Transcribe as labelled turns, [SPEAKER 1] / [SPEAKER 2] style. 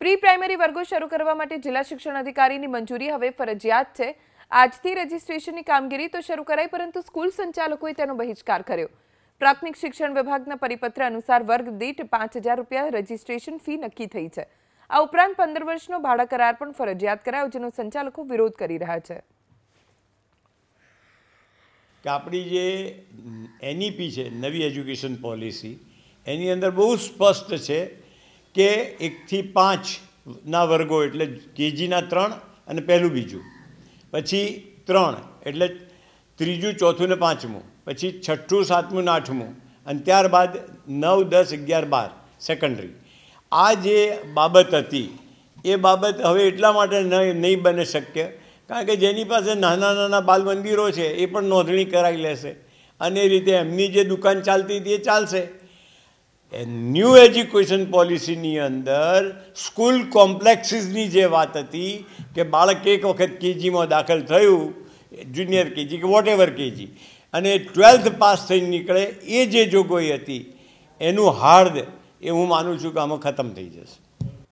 [SPEAKER 1] Pre primary વર્ગો શરૂ કરવા માટે જિલ્લા શિક્ષણ અધિકારીની મંજૂરી હવે ફરજિયાત છે। આજથી રજીસ્ટ્રેશનની કામગીરી તો શરૂ કરાઈ, પરંતુ સ્કૂલ સંચાલકોએ તેનો બહિષ્કાર કર્યો। પ્રાથમિક શિક્ષણ વિભાગના પરિપત્ર અનુસાર વર્ગ દીઠ 5000 રૂપિયા રજીસ્ટ્રેશન ફી નક્કી થઈ છે। આ ઉપરાંત 15 વર્ષનો ભાડા કરાર પણ ફરજિયાત કરાયો, જેનો સંચાલકો વિરોધ કરી રહ્યા છે।
[SPEAKER 2] કે આપણી જે એનઈપી છે, નવી એજ્યુકેશન પોલિસી, એની અંદર બહુ સ્પષ્ટ છે કે 1 થી 5ના વર્ગો એટલે કેજીના 3 અને પહેલું બીજું, પછી 3 એટલે ત્રીજું ચોથું ને પાંચમું, પછી છઠ્ઠું સાતમું ને આઠમું, અને ત્યારબાદ 9, 10, 11, 12 સેકન્ડરી। આ જે બાબત હતી એ બાબત હવે એટલા માટે નહીં બને શક્ય, કારણ કે જેની પાસે નાના નાના બાલ મંદિરો છે એ પણ નોંધણી કરાવી લેશે અને એ રીતે એમની જે દુકાન ચાલતી હતી એ ચાલશે। ન્યૂ એજ્યુકેશન પોલિસીની અંદર સ્કૂલ કોમ્પ્લેક્સીસની જે વાત હતી કે બાળક એક વખત કેજીમાં દાખલ થયું, જુનિયર કેજી કે વોટ એવર કેજી, અને 12th પાસ થઈને નીકળે, એ જે જોગવાઈ હતી એનું હાર્દ એ હું માનું છું કે આમાં ખતમ થઈ જશે।